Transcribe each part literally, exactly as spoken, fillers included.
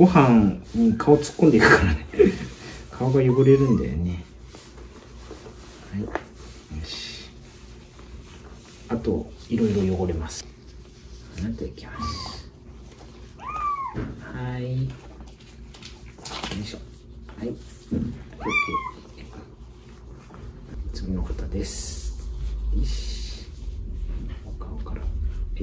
ご飯に顔突っ込んでいくからね顔が汚れるんだよね。はい、よし。あといろいろ汚れます。なんていきます。はい、よいしょ。はい、 OK。 次の方です。よし、お顔から、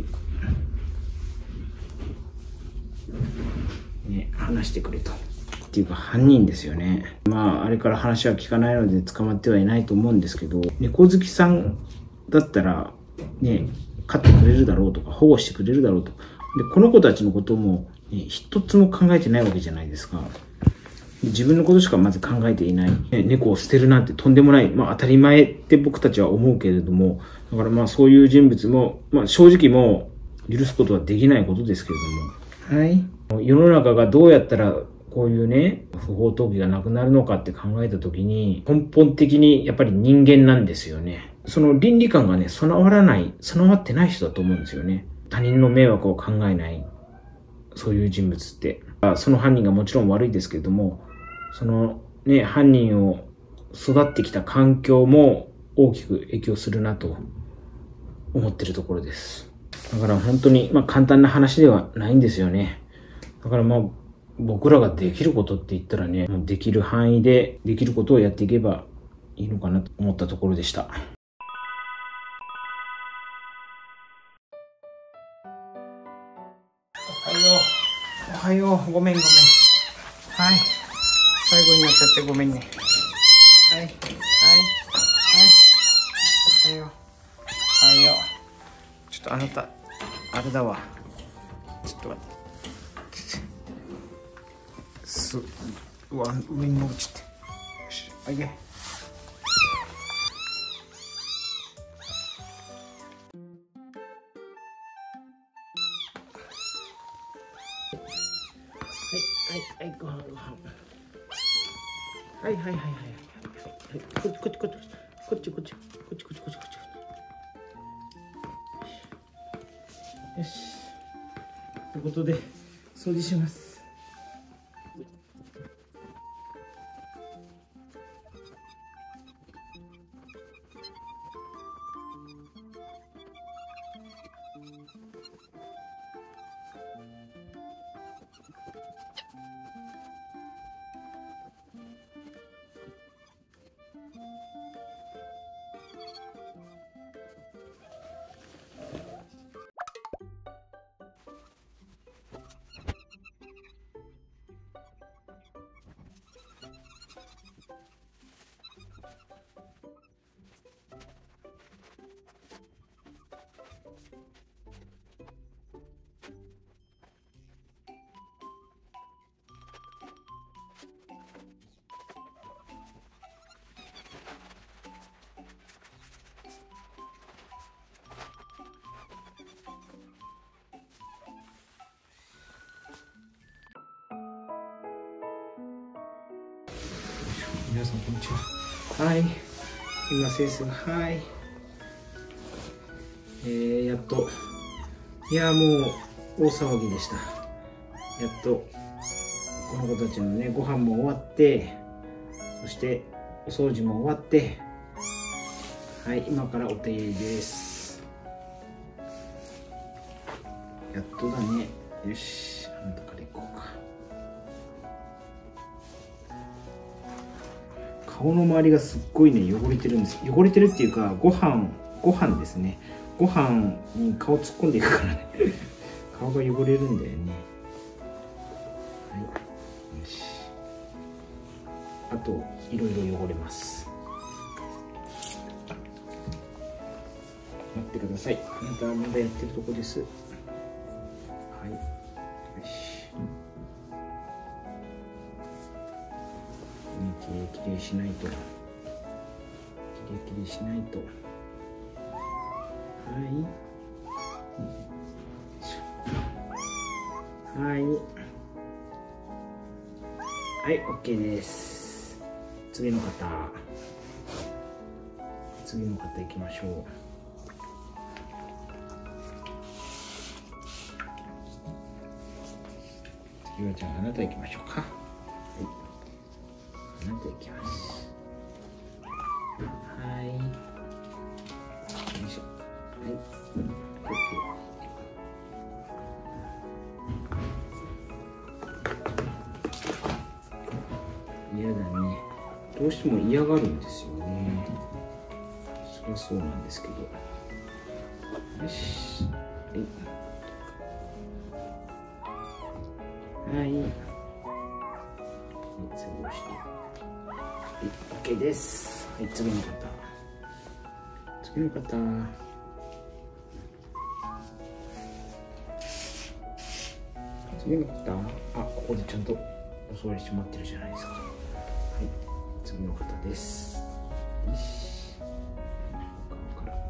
ね、話してくれと。っていうか犯人ですよね。まああれから話は聞かないので捕まってはいないと思うんですけど、猫好きさんだったらね、飼ってくれるだろうとか保護してくれるだろうと。でこの子たちのことも、ね、一つも考えてないわけじゃないですか。自分のことしかまず考えていない、ね、猫を捨てるなんてとんでもない、まあ、当たり前って僕たちは思うけれども、だからまあそういう人物も、まあ、正直もう許すことはできないことですけれども、はい、世の中がどうやったらこういうね不法投棄がなくなるのかって考えた時に、根本的にやっぱり人間なんですよね。その倫理観がね備わらない備わってない人だと思うんですよね。他人の迷惑を考えない、そういう人物って、その犯人がもちろん悪いですけれども、そのね犯人を育ってきた環境も大きく影響するなと思ってるところです。だから本当にまあ簡単な話ではないんですよね。だからまあ僕らができることって言ったらね、もうできる範囲でできることをやっていけばいいのかなと思ったところでした。おはよう、おはよう、ごめんごめん。はい、最後になっちゃってごめんね。はい、はい、はい、おはよう、おはよう。ちょっとあなた、あれだわ。ちょっと待って。す、うわ、上に落ちて。よし、あげ。はいはいはい、ご飯ご飯。はいはいはいはいはい。こっちこっちこっちこっちこっちこっちこっちこっちこっちこっち。よし。ということで掃除します。皆さんこんにちは。はい、今先生がはい、えー、やっと、いやもう大騒ぎでした。やっとこの子たちのねご飯も終わって、そしてお掃除も終わって、はい、今からお手入れです。やっとだね。よし、あなたから行こうか。顔の周りがすっごいね汚れてるんです。汚れてるっていうか、ご飯ご飯ですね。ご飯に顔突っ込んでいくからね顔が汚れるんだよね。はい、よし。あといろいろ汚れます。待ってください。あなたはまだやってるとこです。はい、よし。きれいきれいしないと、きれいきれいしないと。はいはいはい、 OK です。次の方、次の方行きましょう。 ゆらちゃん、あなた行きましょうか。はい、あなた行きます。はい。よいしょ。はい。嫌だね。どうしても嫌がるんですよね。そりゃそうなんですけど。よし。はい。はい。次押して。はい、OK です。はい、次の方。次の方。次の方。あ、ここでちゃんとお座りして待ってるじゃないですか。はい、次の方です。よし。顔から。はい。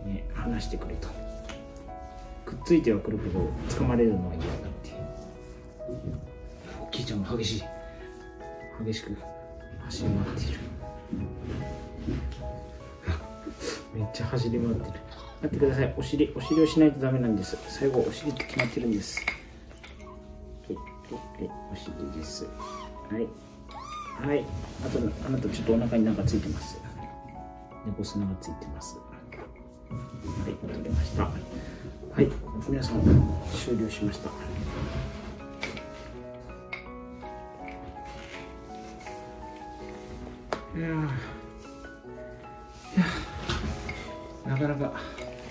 ね、話してくれと。くっついてはくるけど掴まれるのは嫌だって。キーちゃんも激しい激しく走り回っているめっちゃ走り回ってる。待ってください。お尻お尻をしないとダメなんです。最後お尻って決まってるんです。はいはいはい、お尻です。はいはい。あとあなたちょっとお腹になんかついてます。猫砂がついてます。はい、取れました。はい、皆さん終了しました。いやー、いやー、なかなか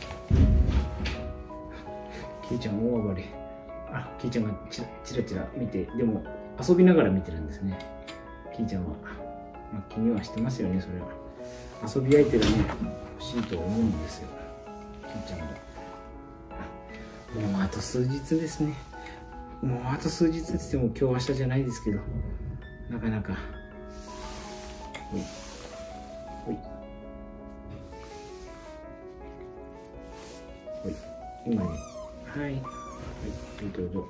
キーちゃん大暴れ。あ、キーちゃんがチラチラチラ見て、でも遊びながら見てるんですね。キーちゃんは、まあ、気にはしてますよね。それは遊び相手がね欲しいと思うんですよ、キーちゃんは。もうあと数日ですね。もうあと数日って言っても今日明日じゃないですけど、なかなか。ほいほいほい。今ね、はいはい、どうぞどうぞ。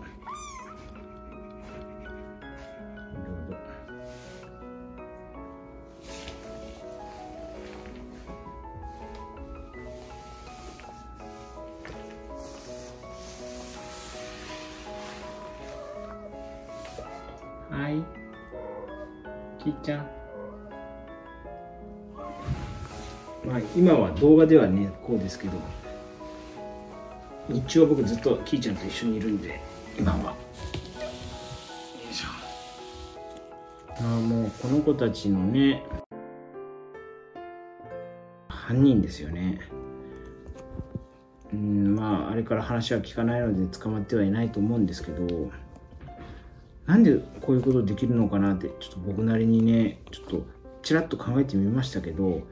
はい、きーちゃん。まあ今は動画ではねこうですけど、日中は僕ずっときーちゃんと一緒にいるんで、今は。よいしょ。ああ、もうこの子たちのね犯人ですよね。うん、まああれから話は聞かないので捕まってはいないと思うんですけど、なんでこういうことできるのかなってちょっと僕なりにねちょっとちらっと考えてみましたけど、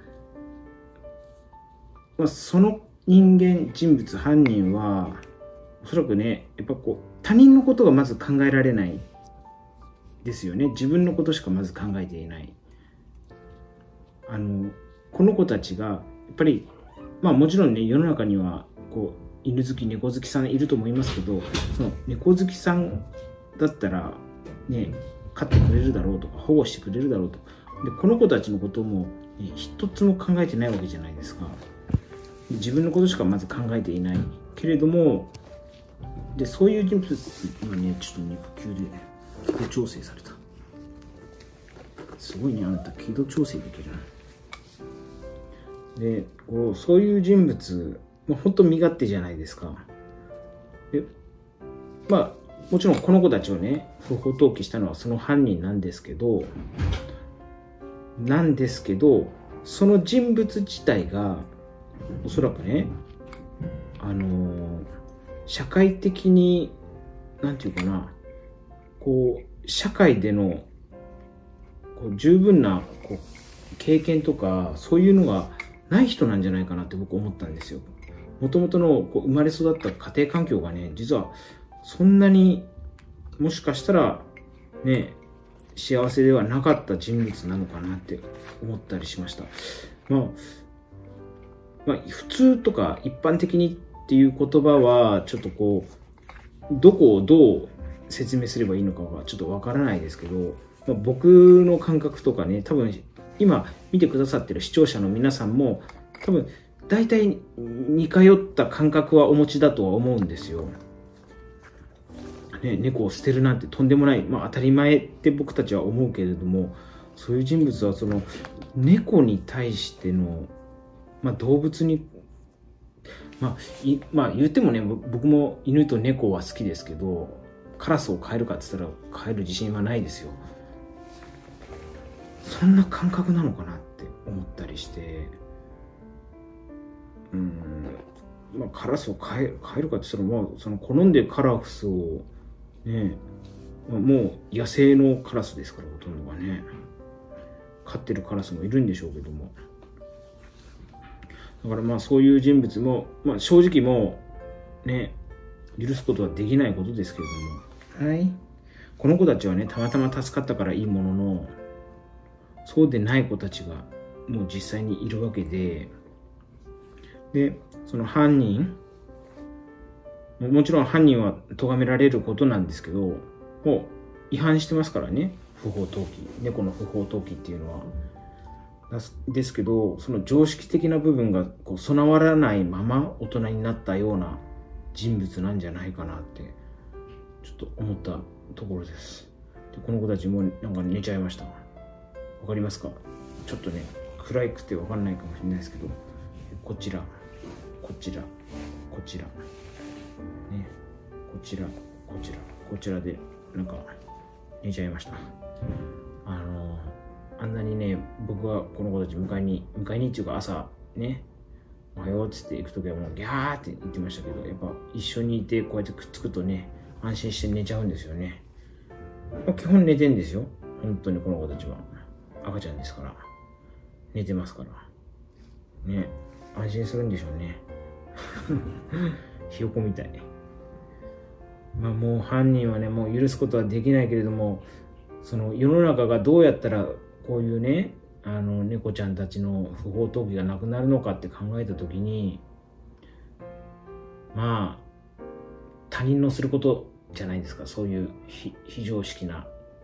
まあ、その人間人物犯人はおそらくねやっぱこう他人のことがまず考えられないですよね。自分のことしかまず考えていない。あのこの子たちがやっぱりまあもちろんね世の中にはこう犬好き猫好きさんいると思いますけど、その猫好きさんだったらね飼ってくれるだろうとか保護してくれるだろうと。でこの子たちのことも、ね、一つも考えてないわけじゃないですか。自分のことしかまず考えていないけれども、でそういう人物今ねちょっと肉球で気道調整された。すごいね、あなた気道調整できるな。でこうそういう人物も本当身勝手じゃないですか。でまあもちろんこの子たちをね不法投棄したのはその犯人なんですけどなんですけどその人物自体がおそらくねあのー、社会的になんていうかなこう社会でのこう十分なこう経験とかそういうのがない人なんじゃないかなって僕思ったんですよ。もともとのこう生まれ育った家庭環境がね実はそんなにもしかしたらね幸せではなかった人物なのかなって思ったりしました。まあ、まあ、普通とか一般的にっていう言葉はちょっとこうどこをどう説明すればいいのかはちょっとわからないですけど、まあ、僕の感覚とかね多分今見てくださってる視聴者の皆さんも多分大体似通った感覚はお持ちだとは思うんですよ。ね、猫を捨てるなんてとんでもない、まあ、当たり前って僕たちは思うけれども、そういう人物はその猫に対しての、まあ、動物に、まあいまあ、言ってもね、僕も犬と猫は好きですけど、カラスを飼えるかって言ったら飼える自信はないですよ。そんな感覚なのかなって思ったりして、うん、まあ、カラスを飼え、飼えるかって言ったら、まあ、その好んでカラスをね、まあ、もう野生のカラスですから、ほとんどがね、飼ってるカラスもいるんでしょうけども、だからまあそういう人物も、まあ、正直もうね、許すことはできないことですけれども、はい、この子たちはね、たまたま助かったからいいものの、そうでない子たちがもう実際にいるわけで、でその犯人、もちろん犯人は咎められることなんですけど、もう違反してますからね、不法投棄、猫の不法投棄っていうのは。ですけど、その常識的な部分がこう備わらないまま大人になったような人物なんじゃないかなってちょっと思ったところです。でこの子たちもなんか寝ちゃいました。わかりますか？ちょっとね、暗くてわかんないかもしれないですけど、こちら、こちら、こちら、ね、こちら、こちら、こちらでなんか寝ちゃいました。あのあんなにね、僕はこの子たち迎えに、迎えにっていうか朝ね、おはようっつって行くときはもうギャーって言ってましたけど、やっぱ一緒にいてこうやってくっつくとね、安心して寝ちゃうんですよね。基本寝てんですよ。本当にこの子たちは。赤ちゃんですから。寝てますから。ね、安心するんでしょうね。ひよこみたい。まあもう犯人はね、もう許すことはできないけれども、その世の中がどうやったらこういうね、あの猫ちゃんたちの不法投棄がなくなるのかって考えたときに、まあ他人のすることじゃないですか。そういう非常識な、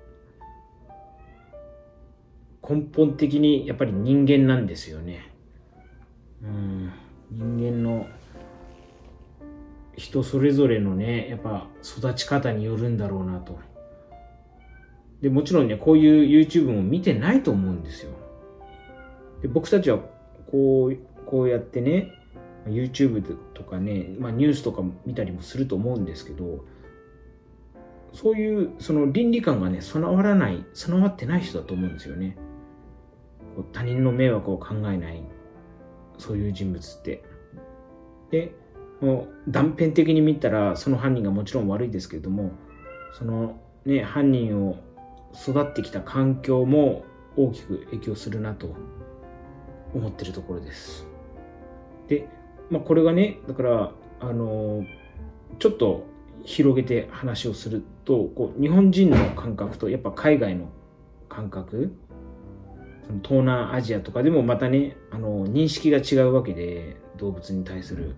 根本的にやっぱり人間なんですよね。うん、人間の人それぞれのね、やっぱ育ち方によるんだろうなと。でもちろんね、こういう YouTube も見てないと思うんですよ。で僕たちはこう、こうやってね、YouTube とかね、まあ、ニュースとか見たりもすると思うんですけど、そういうその倫理観がね、備わらない、備わってない人だと思うんですよね。他人の迷惑を考えない、そういう人物って。で、もう断片的に見たら、その犯人がもちろん悪いですけれども、そのね、犯人を育ってきた環境も大きく影響するなと思ってるところです。で、まあ、これがね、だからあのちょっと広げて話をすると、こう日本人の感覚とやっぱ海外の感覚、その東南アジアとかでもまたね、あの認識が違うわけで、動物に対する。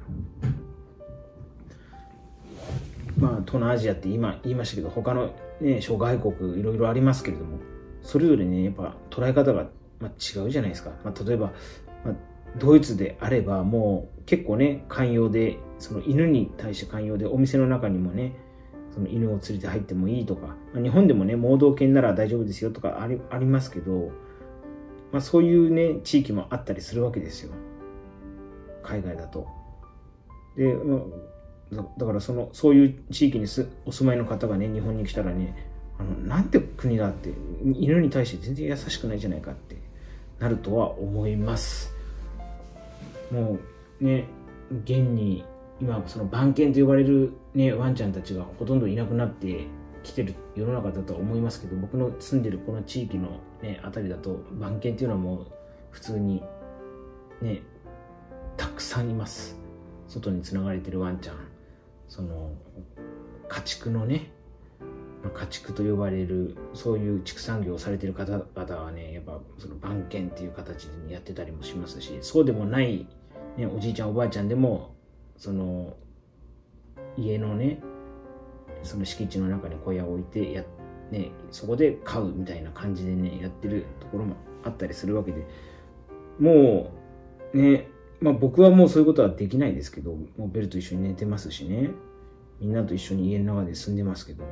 まあ東南アジアって今言いましたけど、他のね、諸外国いろいろありますけれども、それぞれね、やっぱ捉え方が、まあ、違うじゃないですか。まあ、例えば、まあ、ドイツであればもう結構ね、寛容で、その犬に対して寛容で、お店の中にもね、その犬を連れて入ってもいいとか、まあ、日本でもね、盲導犬なら大丈夫ですよとかあり、ありますけど、まあ、そういうね、地域もあったりするわけですよ。海外だと。で、まあだからそのそういう地域にすお住まいの方がね、日本に来たらね、あのなんて国だって、犬に対して全然優しくないじゃないかってなるとは思います。もうね、現に今その番犬と呼ばれる、ね、ワンちゃんたちがほとんどいなくなってきてる世の中だとは思いますけど、僕の住んでるこの地域の、ね、あたりだと番犬っていうのはもう普通にね、たくさんいます。外につながれてるワンちゃん、その家畜のね、家畜と呼ばれるそういう畜産業をされている方々はね、やっぱその番犬っていう形でやってたりもしますし、そうでもない、ね、おじいちゃんおばあちゃんでもその家のね、その敷地の中に小屋を置いてや、ね、そこで飼うみたいな感じでねやってるところもあったりするわけで、もうね、 まあ僕はもうそういうことはできないですけど、もうベルと一緒に寝てますしね。みんなと一緒に家の中で住んでますけど。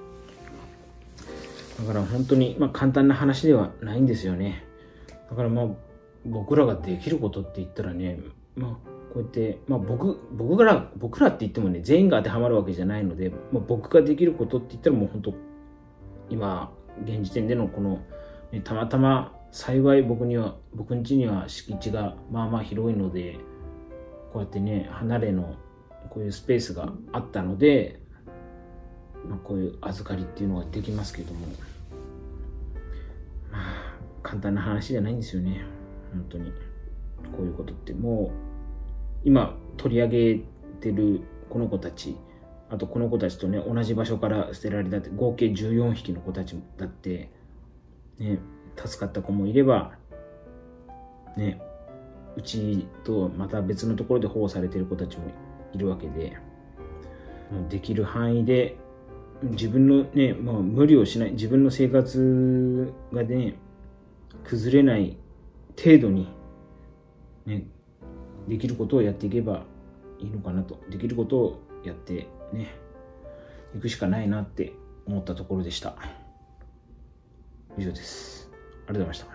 だから本当に、まあ簡単な話ではないんですよね。だからまあ僕らができることって言ったらね、まあこうやって、まあ僕、僕ら、僕らって言ってもね、全員が当てはまるわけじゃないので、まあ、僕ができることって言ったらもう本当、今、現時点でのこの、ね、たまたま幸い僕には、僕ん家には敷地がまあまあ広いので、こうやってね、離れのこういうスペースがあったので、まあ、こういう預かりっていうのができますけども、まあ、簡単な話じゃないんですよね。本当に。こういうことってもう、今取り上げてるこの子たち、あとこの子たちとね、同じ場所から捨てられたって、合計じゅうよんひきの子たちだって、ね、助かった子もいれば、ね、うちとまた別のところで保護されている子たちもいるわけで、もうできる範囲で自分のね、まあ、無理をしない、自分の生活がね、崩れない程度に、ね、できることをやっていけばいいのかなと。できることをやってね、いくしかないなって思ったところでした。以上です。ありがとうございました。